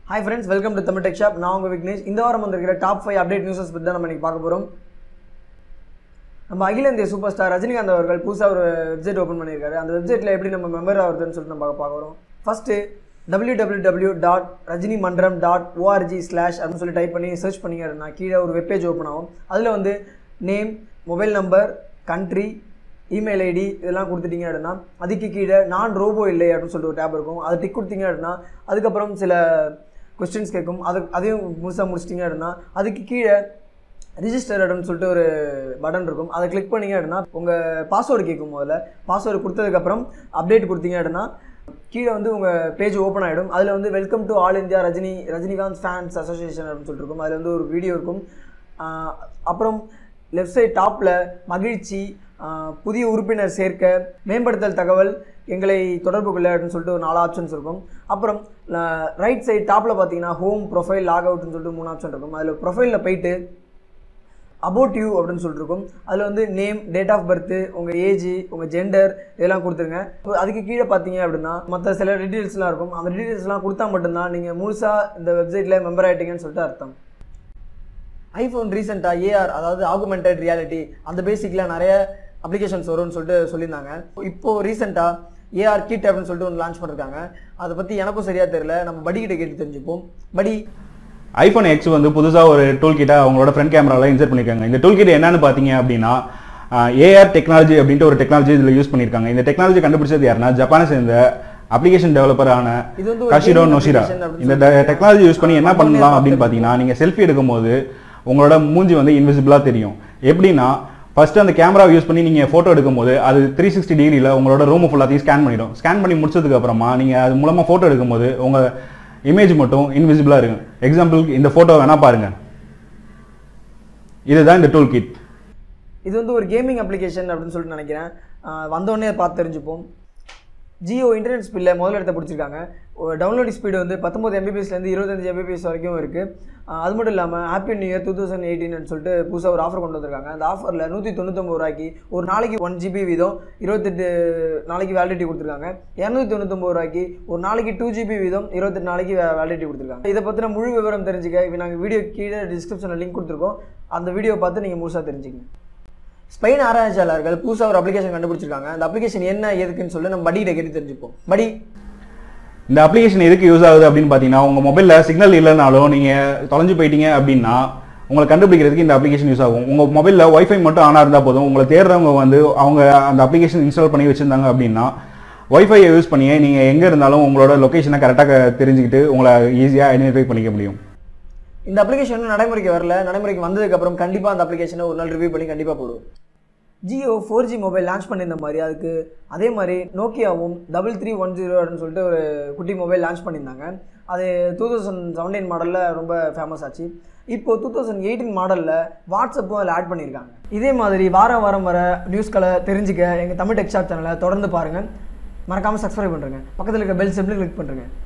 Hi friends, welcome to Tamil Tech Shop. நான் உங்க விக்னேஷ். இந்த வாரம் வந்திருக்கிற டாப் 5 அப்டேட் நியூஸஸ் பத்தி தான் நம்ம இன்னைக்கு பார்க்க போறோம். நம்ம அகில இந்திய சூப்பர் ஸ்டார் ரஜினிகாந்த் அவர்கள் புதுசா ஒரு வெப்சைட் ஓபன் பண்ணியிருக்காரு. அந்த வெப்சைட்ல எப்படி நம்ம மெம்பர் ஆகுறதுன்னு சொல்லிட்டு நம்ம பார்க்க போறோம். ஃபர்ஸ்ட் www.rajinimandram.org/ அப்படின்னு சொல்லி டைப் பண்ணி சர்ச் பண்ணீங்கன்னா கீழே ஒரு வெப் பேஜ் ஓபன் ஆகும். அதுல வந்து name, mobile number, country, email ID இதெல்லாம் கொடுத்துட்டீங்க அப்படின்னா அதுக்கு கீழே நான் ரோபோ இல்லை அப்படின்னு சொல்லிட்டு ஒரு டேப் இருக்கும். அதை டிக் கொடுத்தீங்க அப்படின்னா அதுக்கப்புறம் சில கொஸ்டின்ஸ் கேட்கும். அதையும் முழுசாக முடிச்சிட்டிங்க அப்படின்னா அதுக்கு கீழே ரிஜிஸ்டர் அப்படின்னு சொல்லிட்டு ஒரு பட்டன் இருக்கும். அதை கிளிக் பண்ணிங்க அப்படின்னா உங்கள் பாஸ்வேர்டு கேட்கும். முதல்ல பாஸ்வேர்டு கொடுத்ததுக்கப்புறம் அப்டேட் கொடுத்தீங்க அப்படின்னா கீழே வந்து உங்கள் பேஜ் ஓப்பன் ஆகிடும். அதில் வந்து welcome to all India Rajinikanth fans association அப்படின்னு சொல்லிட்டு இருக்கும். அதில் வந்து ஒரு வீடியோ இருக்கும். அப்புறம் லெஃப்ட் சைட் டாப்பில் மகிழ்ச்சி, புதிய உறுப்பினர் சேர்க்க, மேம்படுத்தல் தகவல், எங்களை தொடர்பு கொள்ள அப்படின்னு சொல்லிட்டு ஒரு 4 ஆப்ஷன்ஸ் இருக்கும். அப்புறம் ரைட் சைட் டாப்பில் பார்த்தீங்கன்னா ஹோம், ப்ரொஃபைல், லாக் அவுட்னு சொல்லிட்டு 3 ஆப்ஷன் இருக்கும். அதில் ப்ரொஃபைலில் போயிட்டு அபவுட் யூ அப்படின்னு சொல்லிட்டு இருக்கும். அதில் வந்து நேம், டேட் ஆஃப் பர்த்து, உங்கள் ஏஜ், உங்கள் ஜெண்டர் இதெல்லாம் கொடுத்துருங்க. அதுக்கு கீழே பார்த்தீங்க அப்படின்னா மற்ற சில டீட்டெயில்ஸ்லாம் இருக்கும். அந்த டீட்டெயில்ஸ்லாம் கொடுத்தா மட்டும்தான் நீங்கள் முழுசாக இந்த வெப்சைட்டில் மெம்பர் ஆகிட்டீங்கன்னு சொல்லிட்டு அர்த்தம். ஐஃபோன் ரீசெண்டாக ஏஆர், அதாவது ஆகுமெண்டட் ரியாலிட்டி, அந்த பேசிக்கில் நிறைய அப்ளிகேஷன்ஸ் வரும்னு சொல்லிட்டு சொல்லியிருந்தாங்க. இப்போது ரீசெண்டாக ஏஆர் கிட் அப்படின்னு சொல்லிட்டு ஒன்று லான்ச் பண்ணியிருக்காங்க. அதை பற்றி எனக்கும் சரியாக தெரியல. நம்ம படிக்கிட்ட கேட்டு தெரிஞ்சுப்போம். படி, ஐஃபோன் எக்ஸ் வந்து புதுசாக ஒரு டூல் கிட்டை அவங்களோட ஃப்ரண்ட் கேமராவில் இன்சர்ட் பண்ணியிருக்காங்க. இந்த டூல் கிட் என்னன்னு பார்த்தீங்க அப்படின்னா ஏஆர் டெக்னாலஜி அப்படின்ட்டு ஒரு டெக்னாலஜி இதில் யூஸ் பண்ணியிருக்காங்க. இந்த டெக்னாலஜி கண்டுபிடிச்சது யாருன்னா ஜப்பானை சேர்ந்த அப்ளிகேஷன் டெவலப்பரான கஷிரோ நோஷிரா. இந்த டெக்னாலஜி யூஸ் பண்ணி என்ன பண்ணலாம் அப்படின்னு பார்த்தீங்கன்னா நீங்கள் செல்ஃபி எடுக்கும்போது உங்களோட மூஞ்சி வந்து இன்விசிபிளாக தெரியும். எப்படின்னா ஃபர்ஸ்ட் அந்த கேமரா யூஸ் பண்ணி நீங்கள் ஃபோட்டோ எடுக்கும்போது அது 360 டிகிரியில் உங்களோட ரூம் ஃபுல்லாத்தையும் ஸ்கேன் பண்ணிடும். ஸ்கேன் பண்ணி முடிச்சதுக்கு அப்புறமா நீங்கள் அது மூலமாக ஃபோட்டோ எடுக்கும்போது உங்கள் இமேஜ் மட்டும் இன்விசிபிளாக இருக்கும். எக்ஸாம்பிளுக்கு இந்த ஃபோட்டோ வேணால் பாருங்கள். இதுதான் இந்த டூல் கிட். இது வந்து ஒரு கேமிங் அப்ளிகேஷன் அப்படின்னு சொல்லிட்டு நினைக்கிறேன். வந்தோடனே பார்த்து தெரிஞ்சுப்போம். ஜியோ இன்டர்நெட் ஸ்பீடில் முதல் இடத்தை பிடிச்சிருக்காங்க. டவுன்லோட் ஸ்பீடு வந்து 19 MBPSலேருந்து 25 MBPS வரைக்கும் இருக்குது. அது மட்டும் இல்லாமல் ஹாப்பி நியூ இயர் 2018 சொல்லிட்டு புதுசாக ஒரு ஆஃபர் கொண்டு வந்திருக்காங்க. அந்த ஆஃபரில் 199 ரூபாய்க்கு ஒரு நாளைக்கு 1 GB வீதம் 28 நாளைக்கு வேலிடிட்டி கொடுத்துருக்காங்க. 299 ரூபாய்க்கு ஒரு நாளைக்கு 2 GB வீதம் 28 நாளைக்கு வேலிடிட்டி கொடுத்துருக்காங்க. இதை பற்றின முழு விவரம் தெரிஞ்சுக்க நாங்கள் வீடியோ கீழே டிஸ்கிரிப்ஷனில் லிங்க் கொடுத்துருக்கோம். அந்த வீடியோ பார்த்து நீங்கள் முழுசாக தெரிஞ்சுக்கங்க. ஸ்பெயின் ஆராய்ச்சியாளர்கள் புதுசாக ஒரு அப்ளிகேஷன் கண்டுபிடிச்சிருக்காங்க. அந்த அப்ளிகேஷன் என்ன எதுக்குன்னு சொல்லி நம்ம படிக்கிட்ட கேட்டு தெரிஞ்சுப்போம். படி, இந்த அப்ளிகேஷன் எதுக்கு யூஸ் ஆகுது அப்படின்னு பார்த்தீங்கன்னா உங்கள் மொபைலில் சிக்னல் இல்லைனாலும் நீங்கள் தொலைஞ்சு போயிட்டீங்க அப்படின்னா உங்களை கண்டுபிடிக்கிறதுக்கு இந்த அப்ளிகேஷன் யூஸ் ஆகும். உங்கள் மொபைலில் ஒய்ஃபை மட்டும் ஆனாக இருந்தால் போதும். உங்களை தேடுறவங்க வந்து அவங்க அந்த அப்ளிகேஷன் இன்ஸ்டால் பண்ணி வச்சுருந்தாங்க அப்படின்னா ஒய்ஃபையை யூஸ் பண்ணியே நீங்கள் எங்கே இருந்தாலும் உங்களோட லொக்கேஷனை கரெக்டாக தெரிஞ்சுக்கிட்டு உங்களை ஈஸியாக ஐடென்டிஃபை பண்ணிக்க முடியும். இந்த அப்ளிகேஷன் நடைமுறைக்கு வரல. நடைமுறைக்கு வந்ததுக்கப்புறம் கண்டிப்பாக அந்த அப்ளிகேஷனை ஒரு நாள் ரிவ்யூ பண்ணி கண்டிப்பாக போடுவோம். ஜியோ 4G மொபைல் லான்ச் பண்ணியிருந்த மாதிரி அதுக்கு அதே மாதிரி நோக்கியாவும் 3310 அப்படின்னு சொல்லிட்டு ஒரு குட்டி மொபைல் லான்ச் பண்ணியிருந்தாங்க. அது 2017 மாடலில் ரொம்ப ஃபேமஸ் ஆச்சு. இப்போது 2018 மாடலில் வாட்ஸ்அப்பும் அதில் ஆட் பண்ணியிருக்காங்க. இதே மாதிரி வாரம் வர நியூஸ்களை தெரிஞ்சுக்க எங்கள் தமிழ் டெக் ஷாப் சேனலை தொடர்ந்து பாருங்கள். மறக்காமல் சப்ஸ்கிரைப் பண்ணுறேங்க. பக்கத்தில் இருக்க பெல் சிம்பிள் கிளிக் பண்ணுறேங்க.